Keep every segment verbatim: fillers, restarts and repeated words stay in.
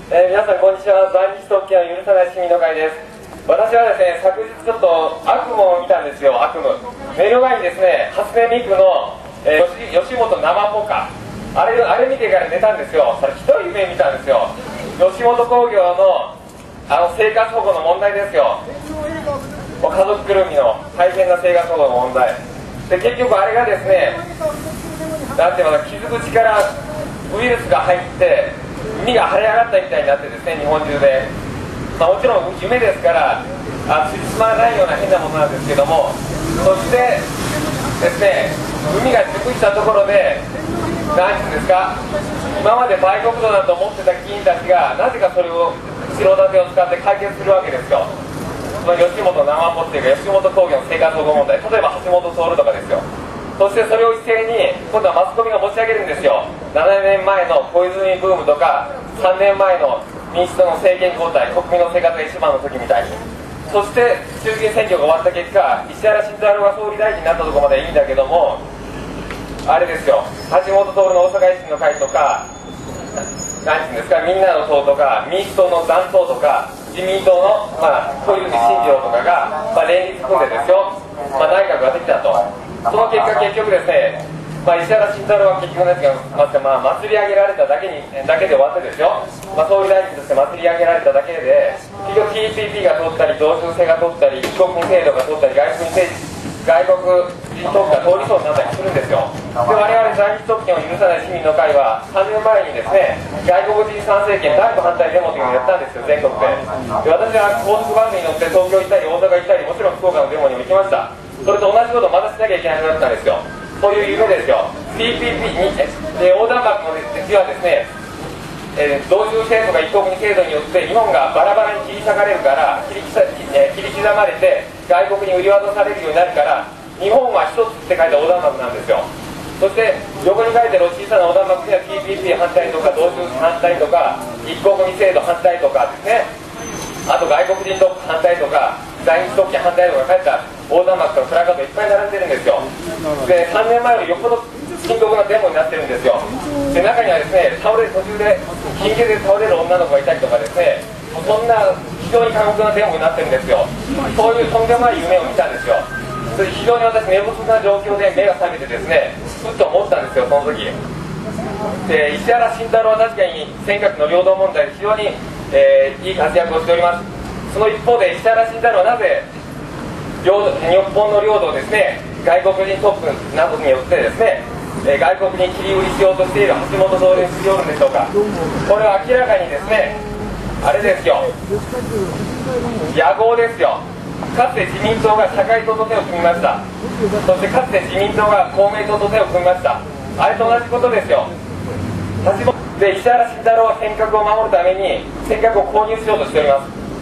えー、皆さんこんにちは。在日特権を許さない市民の会です。私はですね、昨日ちょっと悪夢を見たんですよ。悪夢。目の前にですね、初音ミクの、えー、吉本生ポカあれあれ見てから寝たんですよ。それひどい夢見たんですよ。吉本興業のあの生活保護の問題ですよ。家族ぐるみの大変な生活保護の問題で、結局あれがですね、なんていうのか、傷口からウイルスが入って海が腫れ上がったみたいになってですね、日本中で、まあ、もちろん夢ですからあつじつまないような変なものなんですけども、そしてですね、海が熟したところで何ていうんですか、今まで売国度だと思ってた議員たちがなぜかそれを後ろ盾を使って解決するわけですよ。その吉本生ポっていうか吉本興業の生活保護問題、例えば橋本徹とかですよ。そしてそれを一斉に今度はマスコミが持ち上げるんですよ。ななねんまえの小泉ブームとかさんねんまえの民主党の政権交代、国民の生活が一番の時みたいに。そして衆議院選挙が終わった結果、石原慎太郎が総理大臣になったところまでいいんだけども、あれですよ、橋本徹の大阪維新の会とか何ていうんですか、みんなの党とか民主党の残党とか自民党の、まあ、小泉進次郎とかが、まあ、連立組んでですよ、まあ、内閣ができたと。その結果結局ですね、まあ、石原慎太郎は結局ですが、まあ、祭り上げられただけにだけで終わってですよ、まあ、総理大臣として祭り上げられただけで結局 ティーピーピー が通ったり同州制が通ったり帰国制度が通ったり外国人外国人特区が通りそうになったりするんですよ。で、我々在日特権を許さない市民の会はさんねんまえにですね、外国人参政権第一反対デモというのをやったんですよ、全国で。で、私は高速バスに乗って東京行ったり大阪行ったり、もちろん福岡のデモにも行きました。それと同じことをまたしなきゃいけなくなったんですよ。そういう夢ですよ。 ティーピーピー にで横断幕の実はですね、えー、同州制度が一国二制度によって日本がバラバラに切り裂かれるから切り刻、えー、切り刻まれて外国に売り渡されるようになるから、日本は一つって書いた横断幕なんですよ。そして横に書いてる小さな横断幕には ティーピーピー 反対とか同州反対とか一国二制度反対とかですね、あと外国人特区反対とか在日特権反対とか書いた横断幕とプラカードいっぱい並んでるんですよ。で、さんねんまえよりよっぽど深刻なデモになってるんですよ。で、中にはですね、倒れる途中で貧血で倒れる女の子がいたりとかですね、そんな非常に過酷なデモになってるんですよ。そういうとんでもない夢を見たんですよ。それ非常に私寝不足な状況で目が覚めてですね、ふっと思ったんですよ、その時。で、石原慎太郎は確かに尖閣の領土問題で非常に、えー、いい活躍をしております。その一方で石原慎太郎はなぜ領土日本の領土をですね、外国人特区などによってですね、えー、外国に切り売りしようとしている橋本徹にしよるんでしょうか。これは明らかにですね、あれですよ、野合ですよ。かつて自民党が社会党と手を組みました。そしてかつて自民党が公明党と手を組みました。あれと同じことですよ。橋本で石原慎太郎は尖閣を守るために尖閣を購入しようとしております。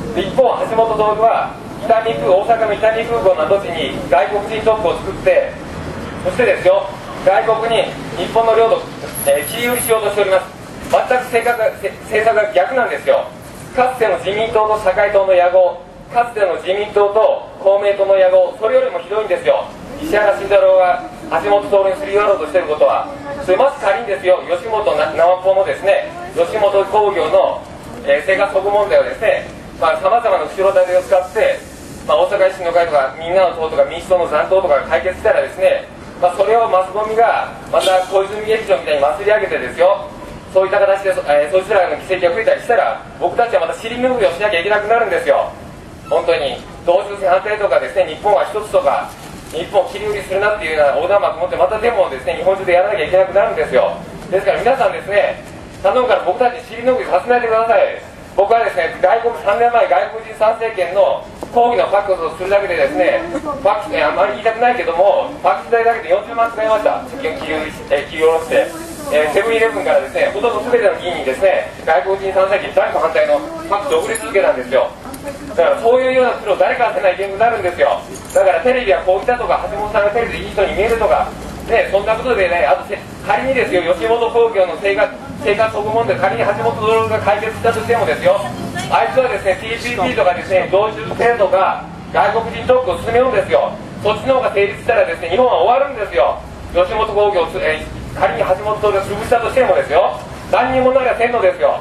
で、一方橋本徹は伊丹空大阪の伊丹空港の跡地に外国人特区を作って、そしてですよ、外国に日本の領土を、えー、切り売りしようとしております。全く政策が政策が逆なんですよ。かつての自民党と社会党の野合、かつての自民党と公明党の野合、それよりもひどいんですよ。石原慎太郎が橋本徹にすり寄ろうとしていることは、それまず仮にですよ、吉本生ポのですね、吉本興業の、えー、生活保護問題をですね、さまざ、まな後ろ盾を使って、まあ、大阪維新の会とかみんなの党とか民主党の残党とかが解決したらですね、まあ、それをマスコミがまた小泉劇場みたいに祭り上げてですよ、そういった形で、えー、そちらの議席が増えたりしたら、僕たちはまた尻拭いをしなきゃいけなくなるんですよ。本当に同州制反対とかですね、日本は一つとか日本を切り売りするなっていうような横断幕持ってまたデモをですね、日本中でやらなきゃいけなくなるんですよ。ですから皆さんですね、頼むから僕たち尻拭いさせないでください。僕はですね、外国さんねんまえ外国人参政権の抗議のファックスをするだけでですね、ファックス、ね、あんまり言いたくないけども、ファックス代だけでよんじゅうまん使いました。切り下ろして、えー、セブンイレブンからですね、ほとんど全ての議員にですね、外国人参政権第一反対のファックスを送り続けたんですよ。だからそういうような苦労を誰かがせない現になるんですよ。だからテレビはこういったとか、橋本さんがテレビでいい人に見えるとか、ね、そんなことでね、あと仮にですよ、吉本興業の生活生活保護問題、仮に橋本徹が解決したとしてもですよ、あいつはですね ティーピーピー とかですね、同州制度が外国人特区を進めるんですよ。そっちの方が成立したらですね、日本は終わるんですよ。吉本興業を、えー、仮に橋本徹が潰したとしてもですよ、何にもなりゃせんのですよ。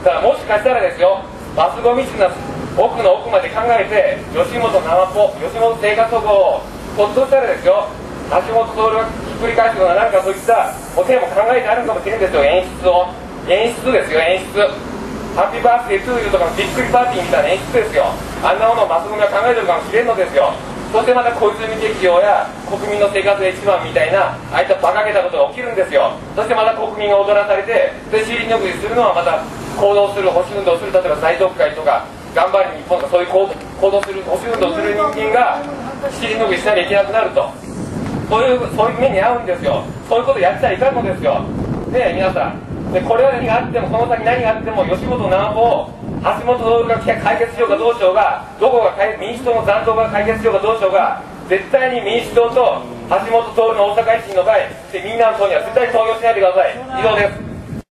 だからもしかしたらですよ、マスゴミ地の奥の奥まで考えて吉本生ポ吉本生活保護をひょっとしたらですよ、橋本徹がひっくり返すようななんかそういったお手も考えてあるかもしれんですよ。演出を演出ですよ、演出。ハッピーバースデートゥーユーとかのびっくりパーティーみたいな演出ですよ。あんなものをマスゴミは考えてるかもしれんのですよ。そしてまた小泉劇場や国民の生活が一番みたいなああいった馬鹿げたことが起きるんですよ。そしてまた国民が踊らされて、で尻拭いするのはまた行動する保守運動をする、例えば最特会とか頑張り日本とかそういう行動する保守運動をする人間が尻拭いしなきゃいけなくなると、そういうそういう目に遭うんですよ。そういうことやっちゃいかんのですよ。ねえ皆さん。でこれは何があっても、この先何があっても、吉本南方、橋本徹が解決しようかどうしようが、どこが民主党の残党が解決しようかどうしようが、絶対に民主党と橋本徹の大阪維新の会でみんなの党には絶対に投票しないでください。以上です。